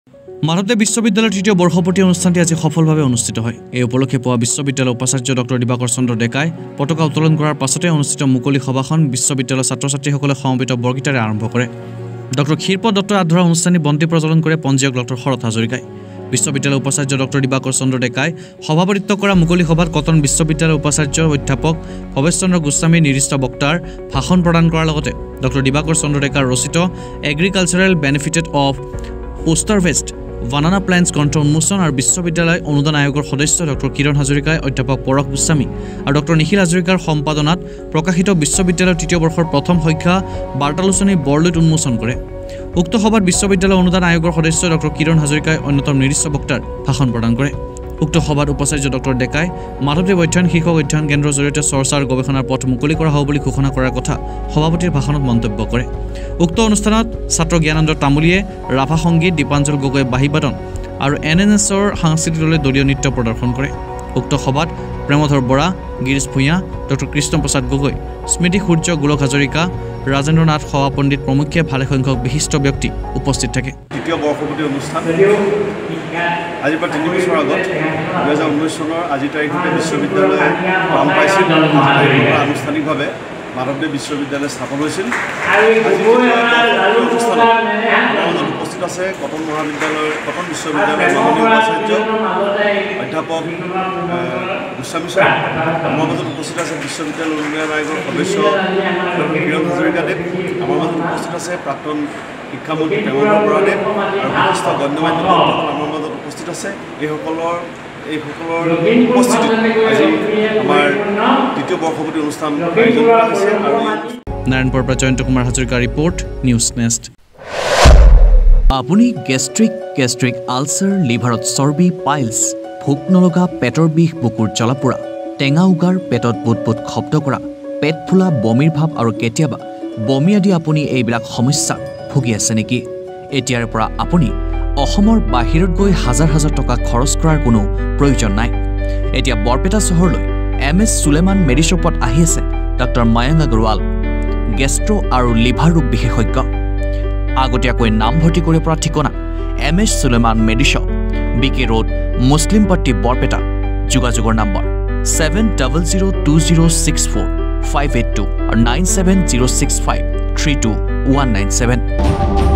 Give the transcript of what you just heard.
মাধৱদেৱ বিশ্ববিদ্যালয়ৰ তৃতীয় বৰ্ষপূৰ্তি অনুষ্ঠানটি আজি সফলভাৱে অনুষ্ঠিত হয়। এই উপলক্ষে পোৱা বিশ্ববিদ্যালয়ৰ উপাচাৰ্য ডক্টৰ দিবাকৰ চন্দ্ৰ ডেকাই পতাকা উত্তোলন কৰাৰ পাছতে অনুষ্ঠিত মুকলি সভাখন বিশ্ববিদ্যালয়ৰ ছাত্ৰ-ছাত্ৰীসকলে সমবেত বৰগীতেৰে আৰম্ভ কৰে। ডক্টৰ ক্ষীৰপদ দত্তৰ আধৰুৱা অনুষ্ঠানী বন্তি প্ৰজ্বলন কৰে পঞ্জীয়ক ডক্টৰ শৰৎ হাজৰিকাই। বিশ্ববিদ্যালয়ৰ উপাচাৰ্য ডক্টৰ দিবাকৰ চন্দ্ৰ ডেকাই সভাপতিত্ব কৰা মুকলি সভাত কটন বিশ্ববিদ্যালয়ৰ উপাচাৰ্য অধ্যাপক ভৱেশ চন্দ্ৰ গোস্বামীৰ নিৰ্দিষ্ট বক্তাৰ ভাষণ প্ৰদান কৰাৰ লগতে ডক্টৰ দিবাকৰ চন্দ্ৰ ডেকাৰ ৰচিত agricultural benefited of poster waste banana plants গ্ৰন্থ উন্মোচন আৰু বিশ্ববিদ্যালয় অনুদান আয়োগৰ সদস্য ডক্টৰ কিৰণ হাজৰিকাই অধ্যাপক পৰশ গোস্বামী আৰু ডক্টৰ নিখিল হাজৰিকাৰ সম্পাদনাত প্ৰকাশিত বিশ্ববিদ্যালয়ৰ তৃতীয় বৰ্ষৰ প্ৰথম সংখ্যা বাৰ্তালোচনী বৰলৈত উন্মোচন কৰে। উক্ত সভাত বিশ্ববিদ্যালয় অনুদান আয়োগৰ সদস্য ডক্টৰ কিৰণ হাজৰিকাই অন্যতম নিৰ্দিষ্ট বক্তাৰ ভাষণ প্ৰদান কৰে। উক্ত সভাত উপাচাৰ্য ডক্টৰ ডেকাই মাধৱদেৱ অধ্যয়ন শীৰ্ষক অধ্যয়ন কেন্দ্ৰৰ জৰিয়তে চৰ্চা আৰু গৱেষণাৰ পথ মুকলি কৰা হ'ব বুলি ঘোষণা কৰাৰ কথা সভাপতিৰ ভাষণত মন্তব্য কৰে। উক্ত অনুষ্ঠানত ছাত্ৰ জ্ঞানন্দ তামুলীয়ে ৰাভা সংগীত, দীপাঞ্জল গগৈ বাঁহীবাদন আৰু NNSৰ সাংস্কৃতিক দলে দলীয় নৃত্য প্ৰদৰ্শন কৰে। উক্ত সভাত প্ৰেমধৰ বৰা, গিৰিশ ভূঞা, ডক্টৰ কৃষ্ণ প্ৰসাদ গগৈ, স্মৃতি সূৰ্য, গোলক হাজৰিকা, ৰাজেন্দ্ৰ নাথ সভা পণ্ডিত প্ৰমুখ্যে ভালেসংখ্যক বিশিষ্ট ব্যক্তি উপস্থিত থাকে। তৃতীয় বৰ্ষপূৰ্তি অনুষ্ঠান আজিৰ পৰা ৩ বছৰ আগত 2019 চনৰ আজি তাৰিখতে বিশ্ববিদ্যালয় নাম পাইছিল। আনুষ্ঠানিকভাৱে মাধৱদেৱ বিশ্ববিদ্যালয় স্থাপন হৈছিল। অনুষ্ঠানত উপস্থিত আছে কটন মহাবিদ্যালয়ৰ কটন বিশ্ববিদ্যালয়ৰ মাননীয় উপাচাৰ্য অধ্যাপক গোস্বামী ছাৰ। আমাৰ মাজত উপস্থিত আছে বিশ্ববিদ্যালয় উন্নয়ন আয়োগৰ সদস্য ডক্টৰ কিৰণ হাজৰিকাদেৱ। আমাৰ মাজত উপস্থিত আছে প্ৰাক্তন শিক্ষামন্ত্ৰী প্ৰেমধৰ বৰাদেৱ আৰু বিশিষ্ট গণ্যমান্য ব্যক্তিসকল আমাৰ মাজত উপস্থিত আছে। এইসকলৰ উপস্থিতিত আজি আমাৰ তৃতীয় বৰ্ষপূৰ্তি অনুষ্ঠান আয়োজন কৰা হৈছে। আৰু নাৰায়ণপুৰৰ পৰা জয়ন্ত কুমাৰ হাজৰিকাৰ ৰিপৰ্ট, নিউজ নেষ্ট। আপুনি গেষ্ট্ৰিক আলচাৰ, লিভাৰত চৰ্বি, পাইলছ, ভোক নলগা, পেটৰ বিষ, বুকুৰ জ্বলা-পোৰা, টেঙা উগাৰ, পেটত বুট শব্দ কৰা, পেট ফুলা, বমিৰ ভাৱ আৰু কেতিয়াবা বমি আদি আপুনি এইবিলাক সমস্যাত ভুগি আছে নেকি? এতিয়াৰ পৰা আপুনি অসমৰ বাহিৰত গৈ হাজাৰ হাজাৰ টকা খৰচ কৰাৰ কোনো প্ৰয়োজন নাই। এতিয়া বৰপেটা চহৰলৈ MS সুলেমান মেডিশ্বপত আহি আছে ডক্টৰ মায়াং আগৰৱাল, গেষ্ট্ৰ আৰু লিভাৰ ৰোগ বিশেষজ্ঞ। আগতীয়াকৈ নামভৰ্তি কৰিব পৰা ঠিকনা MS Suleman medishop, BK road, Muslim Patti, Barpeta. যোগাযোগৰ নম্বৰ 7002064582 আৰু 9706532197।